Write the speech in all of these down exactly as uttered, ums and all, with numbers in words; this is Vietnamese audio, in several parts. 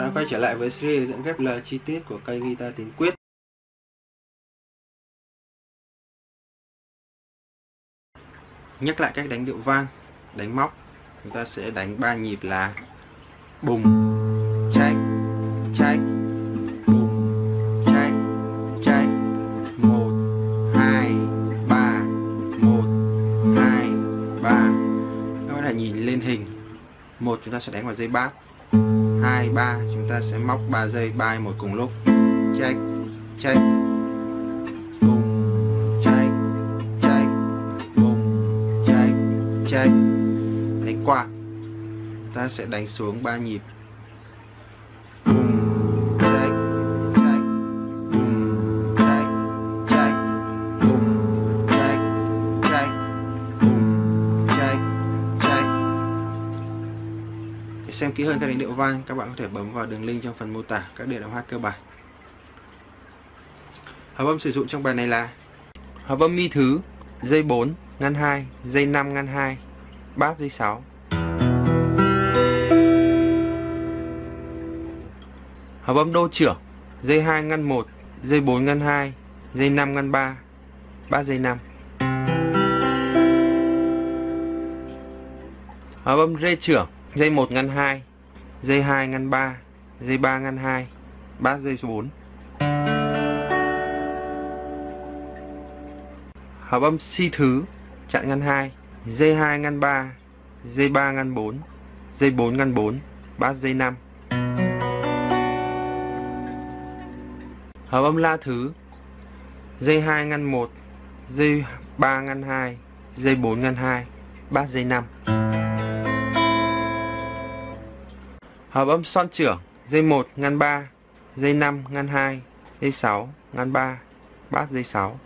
À, quay trở lại với series hướng dẫn ghép lời chi tiết của cây guitar tín quyết. Nhắc lại cách đánh điệu vang, đánh móc. Chúng ta sẽ đánh ba nhịp là bùng, chách, chách, bùng, chách, chách, một, hai, ba, một, hai, ba. Các bạn hãy nhìn lên hình. Một, chúng ta sẽ đánh vào dây bát. Hai, ba, chúng ta sẽ móc ba dây ba một cùng lúc. Chách, chách, bùng, chách, chách, bùng, chách, chách. Đánh quạt, ta sẽ đánh xuống ba nhịp. Bùng, chách, chách, bùng, chách, chách, bùng, chách, chách, bùng, chách, chách. Để xem kỹ hơn các đánh điệu vang, các bạn có thể bấm vào đường link trong phần mô tả các điệu hát cơ bản. Hợp âm sử dụng trong bài này là hợp âm mi thứ, dây bốn ngăn hai, dây năm ngăn hai, bát dây sáu. Hợp âm đô trưởng, dây hai ngăn một, dây bốn ngăn hai, dây năm ngăn ba, bát dây năm. Hợp âm rê trưởng, dây một ngăn hai, dây hai ngăn ba, dây ba ngăn hai, bát dây số bốn. Hợp âm si thứ, chặn ngăn hai, dây hai ngăn ba, dây ba ngăn bốn, dây bốn ngăn bốn, bát dây năm. Hợp âm la thứ, dây hai ngăn một, dây ba ngăn hai, dây bốn ngăn hai, bát dây năm. Hợp âm son trưởng, dây một ngăn ba, dây năm ngăn hai, dây sáu ngăn ba, bát dây sáu.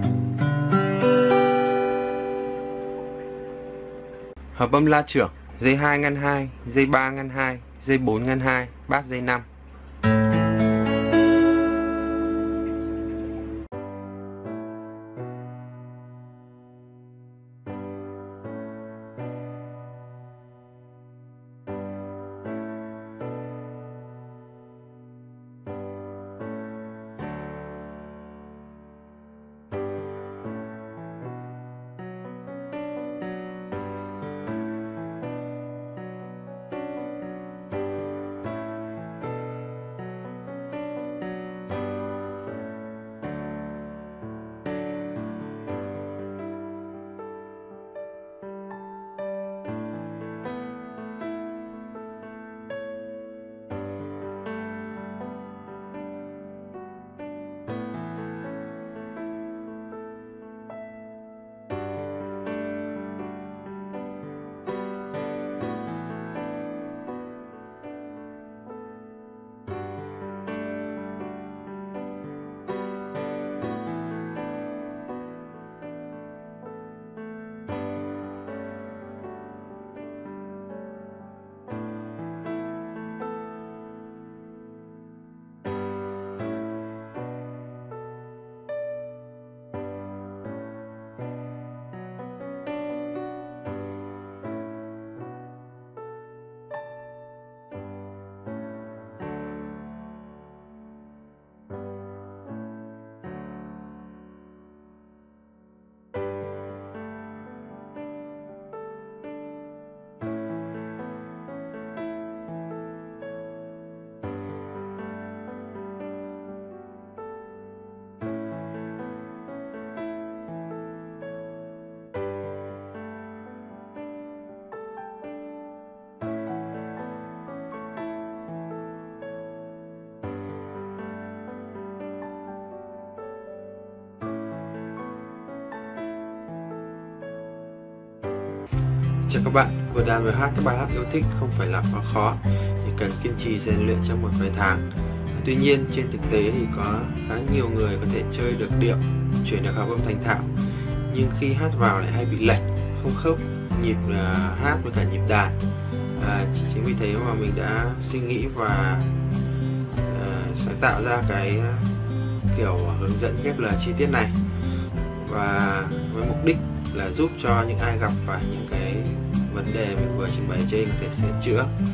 Hợp âm la trưởng, dây hai ngăn hai, dây ba ngăn hai, dây bốn ngăn hai, bát dây năm. Chào các bạn, vừa đàn vừa hát các bài hát yêu thích không phải là quá khó, chỉ cần kiên trì rèn luyện trong một vài tháng. Tuy nhiên trên thực tế thì có khá nhiều người có thể chơi được điệu, chuyển được hợp âm thành thạo, nhưng khi hát vào lại hay bị lệch, không khớp nhịp uh, hát với cả nhịp đàn. À, chính vì thế mà mình đã suy nghĩ và uh, sáng tạo ra cái kiểu hướng dẫn ghép lời chi tiết này, và với mục đích là giúp cho những ai gặp phải những cái vấn đề mình vừa trình bày trên có thể sửa chữa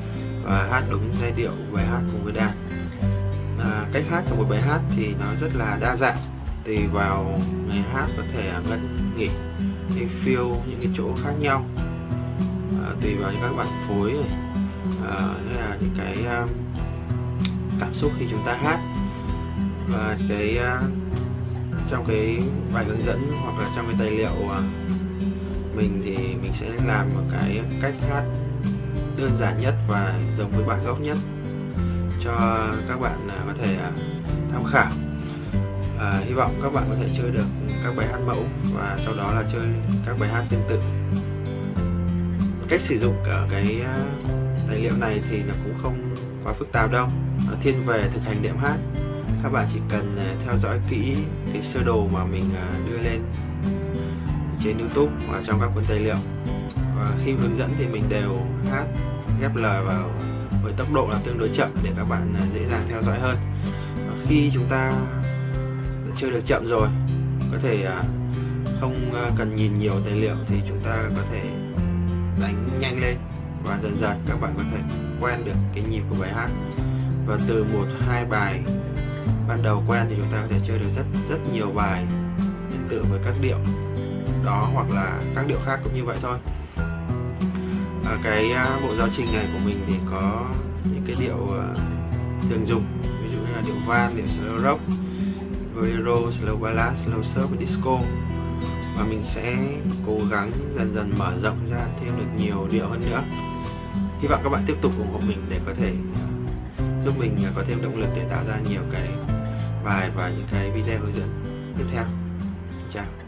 và hát đúng giai điệu bài hát cùng với đàn. À, cách hát của một bài hát thì nó rất là đa dạng, tùy vào người hát có thể ngân nghỉ hay feel những cái chỗ khác nhau, à, tùy vào những các bản phối này, à, hay là những cái um, cảm xúc khi chúng ta hát. Và cái uh, trong cái bài hướng dẫn hoặc là trong cái tài liệu uh, mình thì mình sẽ làm một cái cách hát đơn giản nhất và giống với bản gốc nhất cho các bạn uh, có thể uh, tham khảo. À, hy vọng các bạn có thể chơi được các bài hát mẫu và sau đó là chơi các bài hát tương tự. Cách sử dụng ở cái uh, tài liệu này thì nó cũng không quá phức tạp đâu, nó thiên về thực hành đệm hát. Các bạn chỉ cần theo dõi kỹ cái sơ đồ mà mình đưa lên trên YouTube và trong các cuốn tài liệu, và khi hướng dẫn thì mình đều hát ghép lời vào với tốc độ là tương đối chậm để các bạn dễ dàng theo dõi hơn. Và khi chúng ta đã chơi được chậm rồi, có thể không cần nhìn nhiều tài liệu thì chúng ta có thể đánh nhanh lên và dần dần các bạn có thể quen được cái nhịp của bài hát. Và từ một hai bài ban đầu quen thì chúng ta có thể chơi được rất rất nhiều bài tương tự với các điệu đó hoặc là các điệu khác cũng như vậy thôi. À, cái uh, bộ giáo trình này của mình thì có những cái điệu uh, thường dùng, ví dụ như là điệu van, điệu slow rock, bolero, slow ballad, slow surf và disco. Và mình sẽ cố gắng dần dần mở rộng ra thêm được nhiều điệu hơn nữa. Hy vọng các bạn tiếp tục ủng hộ mình để có thể giúp mình có thêm động lực để tạo ra nhiều cái bài và những cái video hướng dẫn tiếp theo. Chào.